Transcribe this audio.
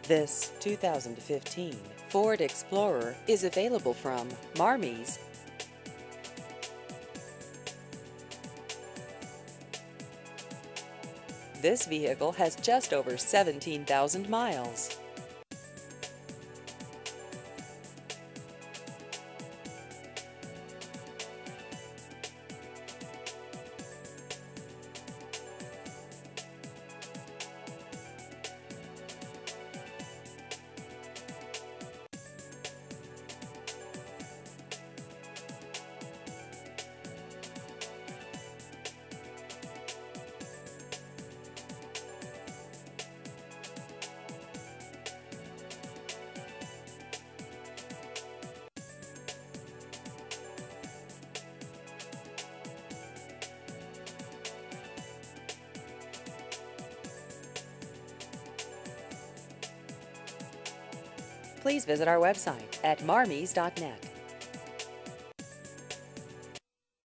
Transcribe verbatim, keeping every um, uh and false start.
This two thousand fifteen Ford Explorer is available from Marmies. This vehicle has just over seventeen thousand miles. Please visit our website at marmies dot net.